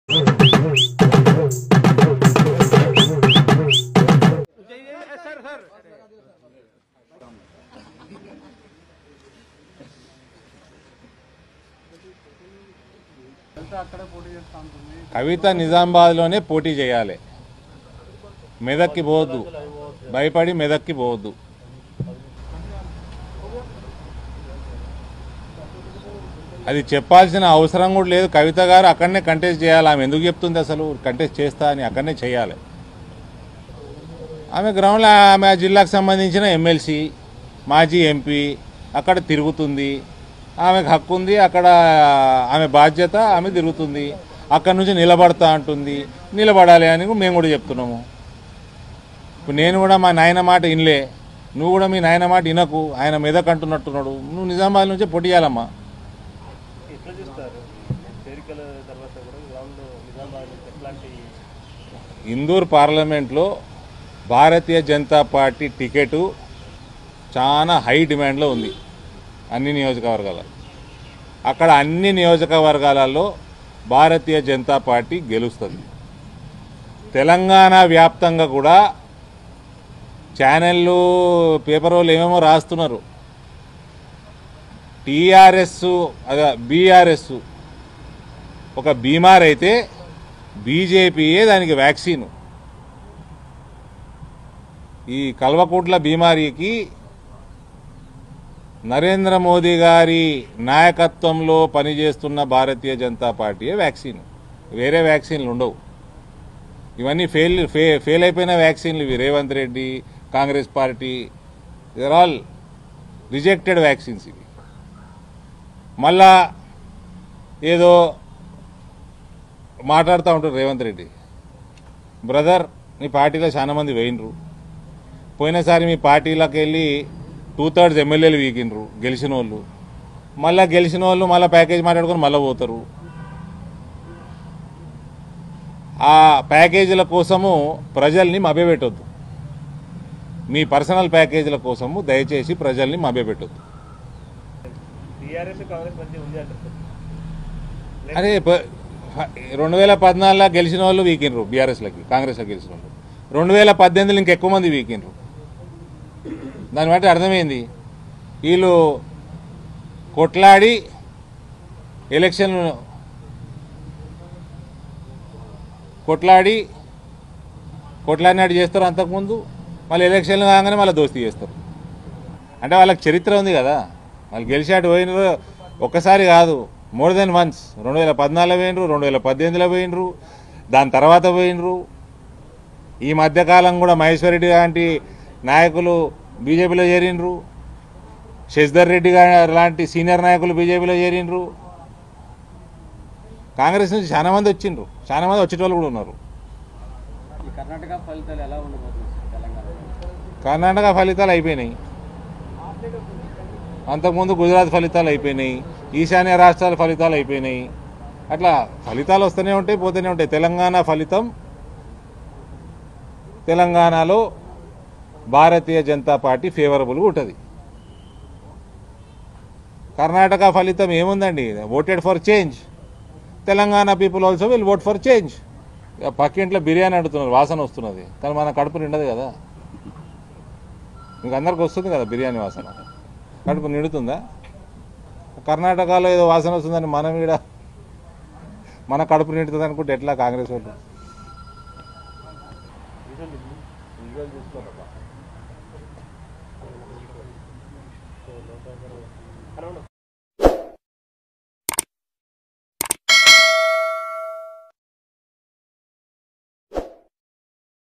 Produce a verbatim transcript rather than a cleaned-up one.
కవిత నిజామాబాద్లోనే పోటీ చేయాలి. మెదక్కి పోవద్దు, భయపడి మెదక్కి పోవద్దు. అది చెప్పాల్సిన అవసరం కూడా లేదు. కవిత గారు అక్కడనే కంటెస్ట్ చేయాలి. ఆమె ఎందుకు చెప్తుంది అసలు కంటెస్ట్ చేస్తా అని? అక్కడనే చేయాలి. ఆమె గ్రౌండ్లో ఆమె జిల్లాకు సంబంధించిన ఎమ్మెల్సీ, మాజీ ఎంపీ అక్కడ తిరుగుతుంది. ఆమెకు హక్కు ఉంది. అక్కడ ఆమె బాధ్యత, ఆమె తిరుగుతుంది. అక్కడ నుంచి నిలబడతా అంటుంది. నిలబడాలి అని మేము కూడా చెప్తున్నాము. ఇప్పుడు నేను కూడా మా నాయన మాట వినలే, నువ్వు కూడా మీ నాయన మాట వినకు. ఆయన మెదక్ అంటున్నట్టున్నాడు. నువ్వు నిజామాబాద్ నుంచే పొట్టి చేయాలమ్మా. ఇందూర్ పార్లమెంట్లో భారతీయ జనతా పార్టీ టికెట్ చాలా హై డిమాండ్లో ఉంది అన్ని నియోజకవర్గాలలో. అక్కడ అన్ని నియోజకవర్గాలలో భారతీయ జనతా పార్టీ గెలుస్తుంది. తెలంగాణ వ్యాప్తంగా కూడా ఛానళ్ళు, పేపర్ వాళ్ళు ఏమేమో రాస్తున్నారు. టీఆర్ఎస్ అదే బీఆర్ఎస్ ఒక బీమార్ అయితే బీజేపీయే దానికి వ్యాక్సిన్. ఈ కల్వకుట్ల బీమారీకి నరేంద్ర మోదీ గారి నాయకత్వంలో పనిచేస్తున్న భారతీయ జనతా పార్టీయే వ్యాక్సిన్. వేరే వ్యాక్సిన్లు ఉండవు. ఇవన్నీ ఫెయిల్ ఫే ఫెయిల్ అయిపోయిన వ్యాక్సిన్లు ఇవి. Revanth Reddy, Congress party, they are all rejected vaccines ఇవి. మళ్ళా ఏదో మాట్లాడుతూ ఉంటారు రేవంత్ రెడ్డి. బ్రదర్, మీ పార్టీలో చాలా మంది వేయినరు. పోయినసారి మీ పార్టీలోకి వెళ్ళి టూ థర్డ్స్ ఎమ్మెల్యేలు వీకినరు గెలిచిన వాళ్ళు. మళ్ళీ గెలిచిన వాళ్ళు మళ్ళీ ప్యాకేజ్ మాట్లాడుకొని మళ్ళీ పోతారు. ఆ ప్యాకేజీల కోసము ప్రజల్ని మభ్యపెట్టొద్దు. మీ పర్సనల్ ప్యాకేజీల కోసము దయచేసి ప్రజల్ని మభ్యపెట్టొద్దు. అరే రెండు వేల పద్నాలుగులో గెలిచిన వాళ్ళు వీకినరు బీఆర్ఎస్లకి, కాంగ్రెస్లో గెలిచిన వాళ్ళు. రెండు వేల పద్దెనిమిదిలో ఇంకెక్కువ మంది వీకినరు. దాన్ని బట్టి అర్థమైంది వీళ్ళు కొట్లాడి ఎలక్షన్ కొట్లాడి కొట్లాడినట్టు చేస్తారు. అంతకుముందు మళ్ళీ ఎలక్షన్లు కాగానే మళ్ళీ దోస్తీ చేస్తారు. అంటే వాళ్ళకి చరిత్ర ఉంది కదా. వాళ్ళు గెలిచాడు పోయినరు ఒక్కసారి కాదు, మోర్ దెన్ వన్స్. రెండు వేల పద్నాలుగులో పోయినరు, రెండు వేల పద్దెనిమిదిలో పోయినరు, దాని తర్వాత పోయినరు. ఈ మధ్యకాలం కూడా మహేశ్వర్ రెడ్డి లాంటి నాయకులు బీజేపీలో చేరినరు. శశిధర్ రెడ్డి లాంటి సీనియర్ నాయకులు బీజేపీలో చేరినరు. కాంగ్రెస్ నుంచి చాలా మంది వచ్చిండ్రు, చాలా మంది వచ్చేటోళ్ళు కూడా ఉన్నారు. కర్ణాటక ఫలితాలు అయిపోయినాయి. అంతకుముందు గుజరాత్ ఫలితాలు అయిపోయినాయి. ఈశాన్య రాష్ట్రాల ఫలితాలు అయిపోయినాయి. అట్లా ఫలితాలు వస్తూనే ఉంటాయి, పోతూనే ఉంటాయి. తెలంగాణ ఫలితం, తెలంగాణలో భారతీయ జనతా పార్టీ ఫేవరబుల్గా ఉంటుంది. కర్ణాటక ఫలితం ఏముందండి? Voted for change. Telangana people also will vote for change. పక్కింట్లో బిర్యానీ అడుగుతున్నారు, వాసన వస్తున్నది, కానీ మన కడుపు నిండదు కదా. ఇంక అందరికి వస్తుంది కదా బిర్యానీ వాసన, కడుపు నిండుతుందా? కర్ణాటకలో ఏదో వాసన వస్తుందని మనం ఈడ మన కడుపు నిండుతుంది అనుకుంటే ఎట్లా కాంగ్రెస్ వాళ్ళు?